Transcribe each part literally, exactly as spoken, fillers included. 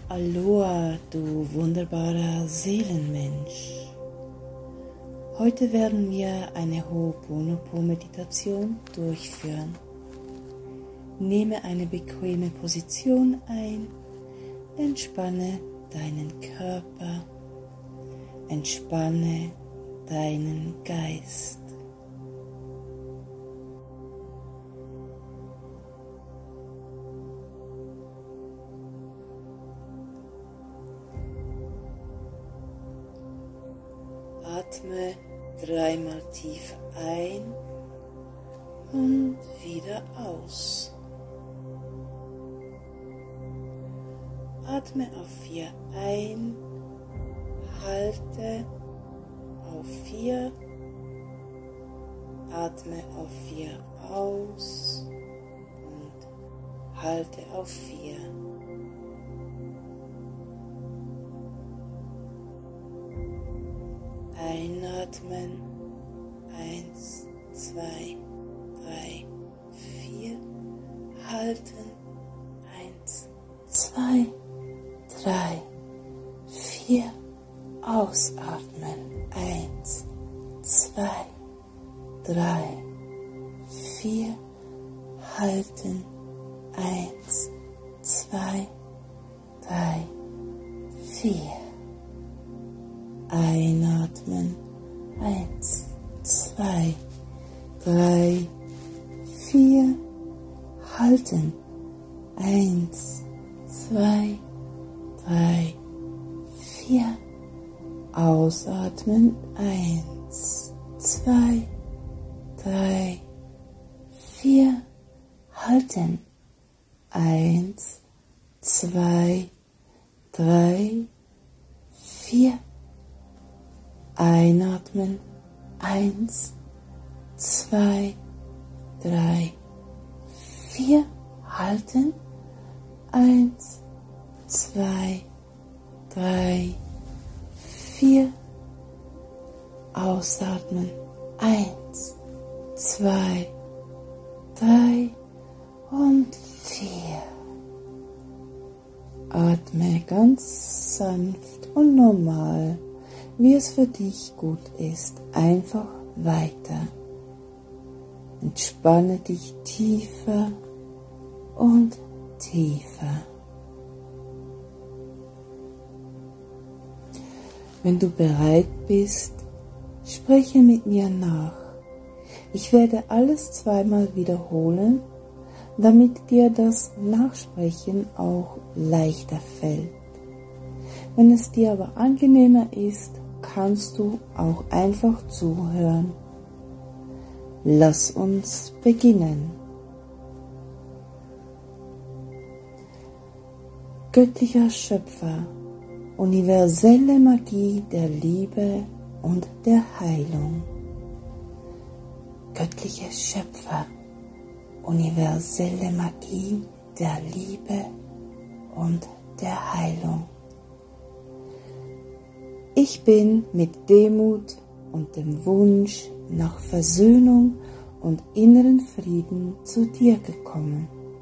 Aloha, du wunderbarer Seelenmensch. Heute werden wir eine Ho'oponopono-Meditation durchführen. Nehme eine bequeme Position ein, entspanne deinen Körper, entspanne deinen Geist. Atme dreimal tief ein und wieder aus. Atme auf vier ein, halte auf vier, atme auf vier aus und halte auf vier. Einatmen, eins, zwei, drei, vier, halten, eins, zwei, drei, vier, ausatmen, eins, zwei, drei, vier, halten, eins, zwei, drei, vier. Einatmen, eins, zwei, drei, vier, halten, eins, zwei, drei, vier, ausatmen, eins, zwei, drei, vier, halten, eins, zwei, drei, vier. Einatmen, eins, zwei, drei, vier, halten, eins, zwei, drei, vier, ausatmen, eins, zwei, drei und vier. Atme ganz sanft und normal, wie es für dich gut ist, einfach weiter. Entspanne dich tiefer und tiefer. Wenn du bereit bist, spreche mit mir nach. Ich werde alles zweimal wiederholen, damit dir das Nachsprechen auch leichter fällt. Wenn es dir aber angenehmer ist, kannst du auch einfach zuhören. Lass uns beginnen. Göttlicher Schöpfer, universelle Magie der Liebe und der Heilung. Göttliche Schöpfer, universelle Magie der Liebe und der Heilung. Ich bin mit Demut und dem Wunsch nach Versöhnung und inneren Frieden zu dir gekommen.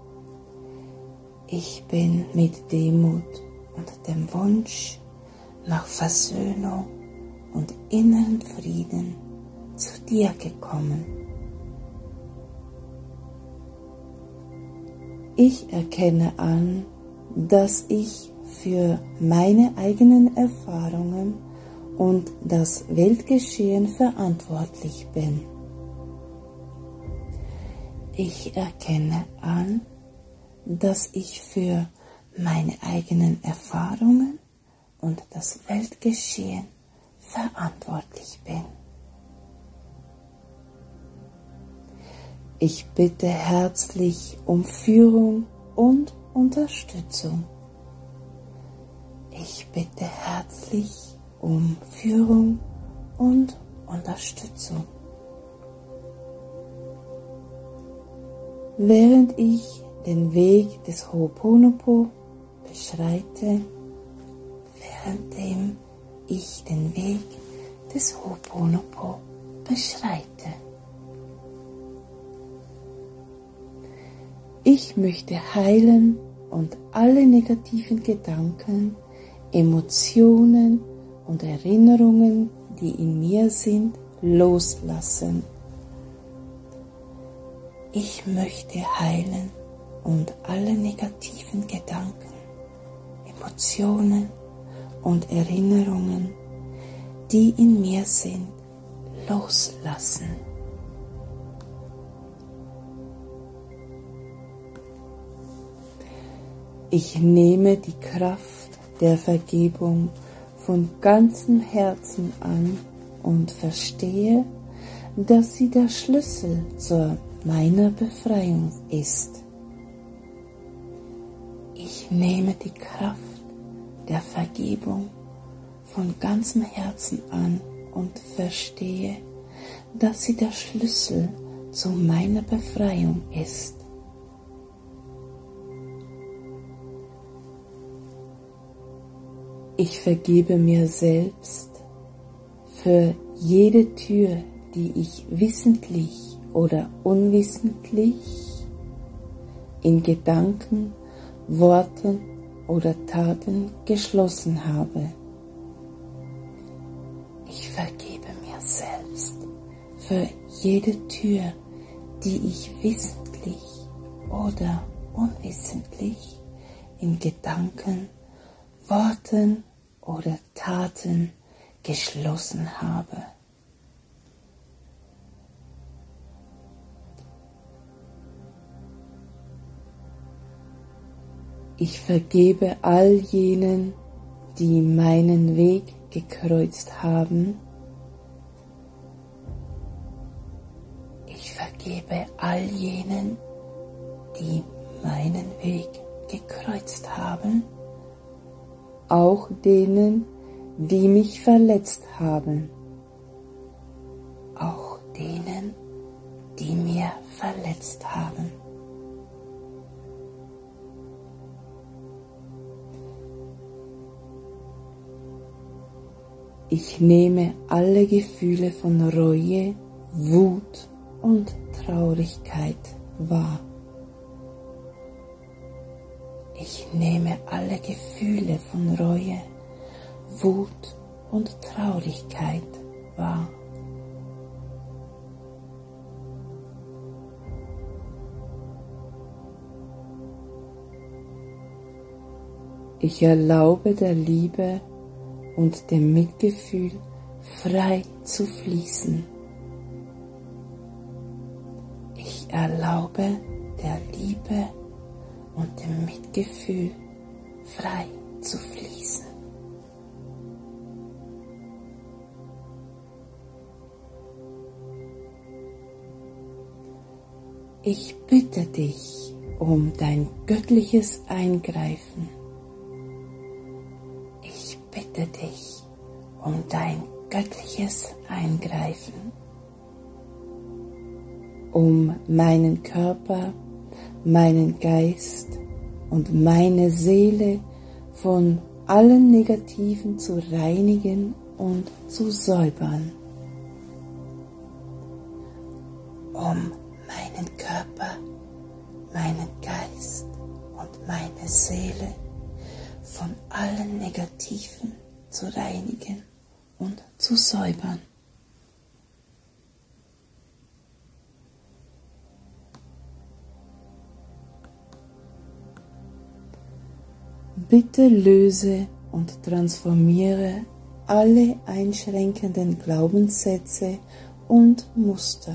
Ich bin mit Demut und dem Wunsch nach Versöhnung und inneren Frieden zu dir gekommen. Ich erkenne an, dass ich für meine eigenen Erfahrungen und das Weltgeschehen verantwortlich bin. Ich erkenne an, dass ich für meine eigenen Erfahrungen und das Weltgeschehen verantwortlich bin. Ich bitte herzlich um Führung und Unterstützung. Ich bitte herzlich um Führung und Unterstützung. Während ich den Weg des Ho'oponopo beschreite, währenddem ich den Weg des Ho'oponopo beschreite. Ich möchte heilen und alle negativen Gedanken, Emotionen und Erinnerungen, die in mir sind, loslassen. Ich möchte heilen und alle negativen Gedanken, Emotionen und Erinnerungen, die in mir sind, loslassen. Ich nehme die Kraft der Vergebung von ganzem Herzen an und verstehe, dass sie der Schlüssel zu meiner Befreiung ist. Ich nehme die Kraft der Vergebung von ganzem Herzen an und verstehe, dass sie der Schlüssel zu meiner Befreiung ist. Ich vergebe mir selbst für jede Tür, die ich wissentlich oder unwissentlich in Gedanken, Worten oder Taten geschlossen habe. Ich vergebe mir selbst für jede Tür, die ich wissentlich oder unwissentlich in Gedanken, Worten oder Taten geschlossen habe. Ich vergebe all jenen, die meinen Weg gekreuzt haben. Ich vergebe all jenen, die meinen Weg gekreuzt haben, auch denen, die mich verletzt haben, auch denen, die mir verletzt haben. Ich nehme alle Gefühle von Reue, Wut und Traurigkeit wahr. Ich nehme alle Gefühle von Reue, Wut und Traurigkeit wahr. Ich erlaube der Liebe und dem Mitgefühl frei zu fließen. Ich erlaube der Liebe und dem Mitgefühl frei zu fließen. Ich bitte dich um dein göttliches Eingreifen. Ich bitte dich um dein göttliches Eingreifen, um meinen Körper, meinen Geist und meine Seele von allen Negativen zu reinigen und zu säubern, um meinen Körper, meinen Geist und meine Seele von allen Negativen zu reinigen und zu säubern. Bitte löse und transformiere alle einschränkenden Glaubenssätze und Muster.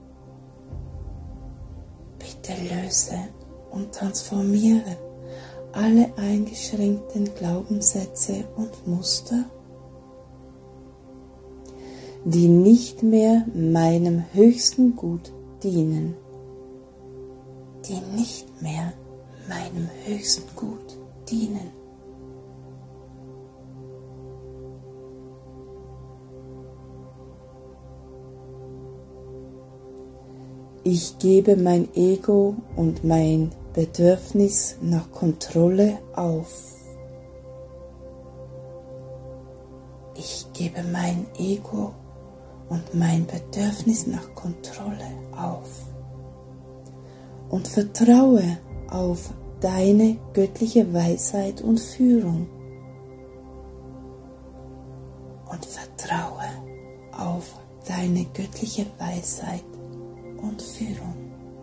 Bitte löse und transformiere alle eingeschränkten Glaubenssätze und Muster, die nicht mehr meinem höchsten Gut dienen, die nicht mehr meinem höchsten Gut dienen. Ich gebe mein Ego und mein Bedürfnis nach Kontrolle auf. Ich gebe mein Ego und mein Bedürfnis nach Kontrolle auf und vertraue auf deine göttliche Weisheit und Führung und vertraue auf deine göttliche Weisheit und Führung.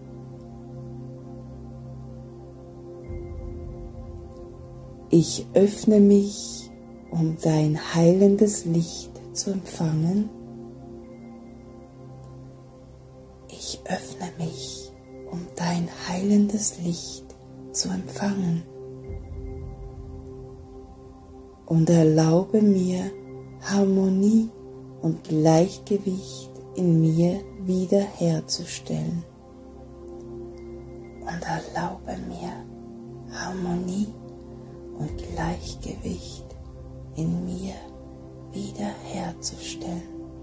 Ich öffne mich, um dein heilendes Licht zu empfangen. Ich öffne mich, um dein heilendes Licht zu empfangen. Und erlaube mir, Harmonie und Gleichgewicht in mir wiederherzustellen. Und erlaube mir, Harmonie und Gleichgewicht in mir wiederherzustellen.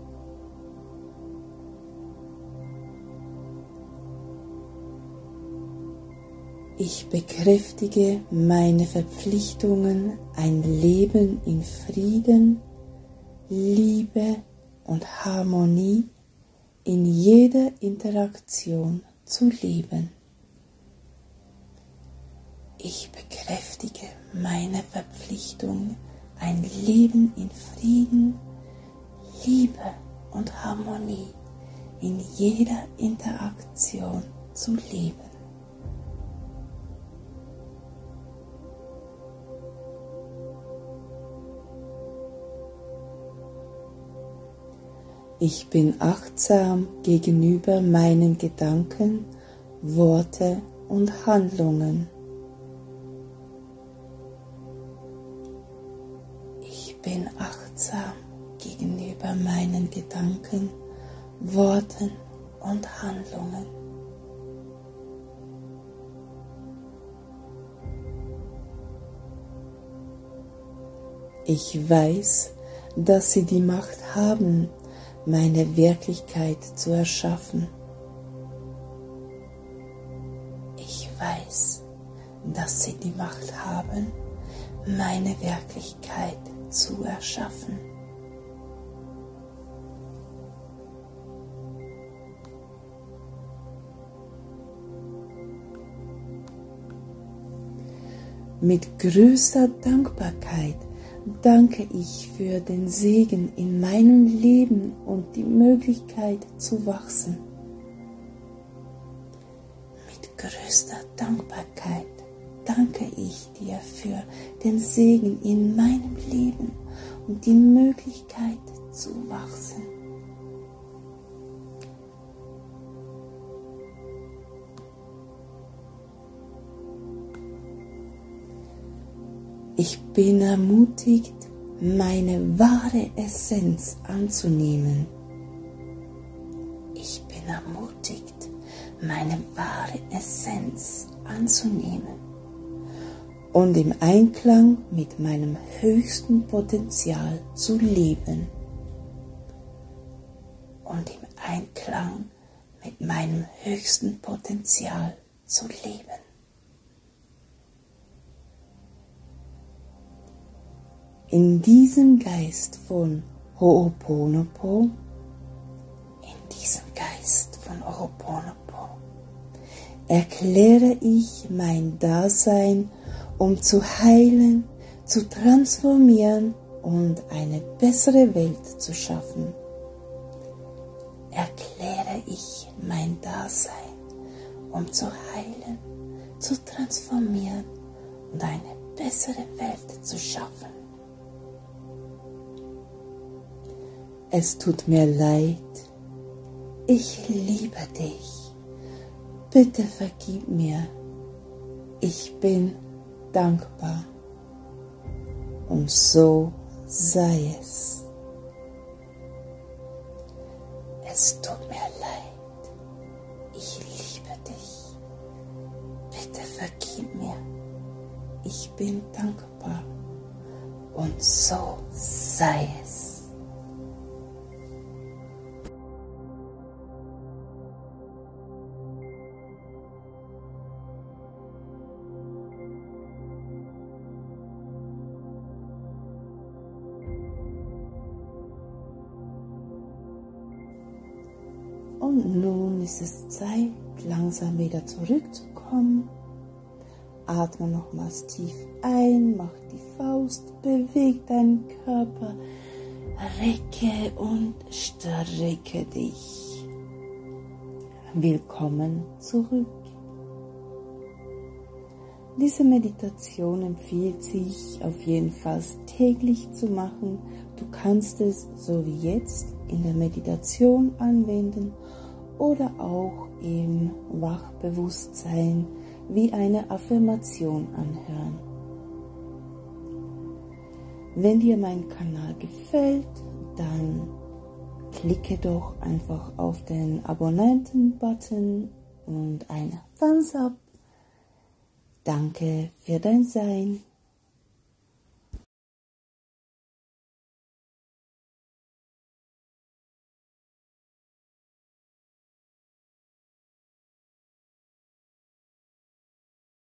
Ich bekräftige meine Verpflichtungen, ein Leben in Frieden, Liebe und Harmonie in jeder Interaktion zu leben. Ich bekräftige meine Verpflichtung, ein Leben in Frieden, Liebe und Harmonie in jeder Interaktion zu leben. Ich bin achtsam gegenüber meinen Gedanken, Worte und Handlungen. Ich bin achtsam gegenüber meinen Gedanken, Worten und Handlungen. Ich weiß, dass sie die Macht haben, meine Wirklichkeit zu erschaffen. Ich weiß, dass sie die Macht haben, meine Wirklichkeit zu erschaffen. Mit größter Dankbarkeit danke ich für den Segen in meinem Leben und die Möglichkeit zu wachsen. Mit größter Dankbarkeit danke ich dir für den Segen in meinem Leben und die Möglichkeit zu wachsen. Ich bin ermutigt, meine wahre Essenz anzunehmen. Ich bin ermutigt, meine wahre Essenz anzunehmen und im Einklang mit meinem höchsten Potenzial zu leben. Und im Einklang mit meinem höchsten Potenzial zu leben. In diesem Geist von Ho'oponopo, in diesem Geist von Ho'oponopo, erkläre ich mein Dasein, um zu heilen, zu transformieren und eine bessere Welt zu schaffen. Erkläre ich mein Dasein, um zu heilen, zu transformieren und eine bessere Welt zu schaffen. Es tut mir leid, ich liebe dich, bitte vergib mir, ich bin dankbar und so sei es. Es tut mir leid, ich liebe dich, bitte vergib mir, ich bin dankbar und so sei es. Und nun ist es Zeit, langsam wieder zurückzukommen Atme nochmals tief ein, mach die Faust, beweg deinen Körper, recke und strecke dich. Willkommen zurück. Diese Meditation empfiehlt sich auf jeden Fall täglich zu machen. Du kannst es so wie jetzt in der Meditation anwenden oder auch im Wachbewusstsein wie eine Affirmation anhören. Wenn dir mein Kanal gefällt, dann klicke doch einfach auf den Abonnenten-Button und ein Thumbs up. Danke für dein Sein.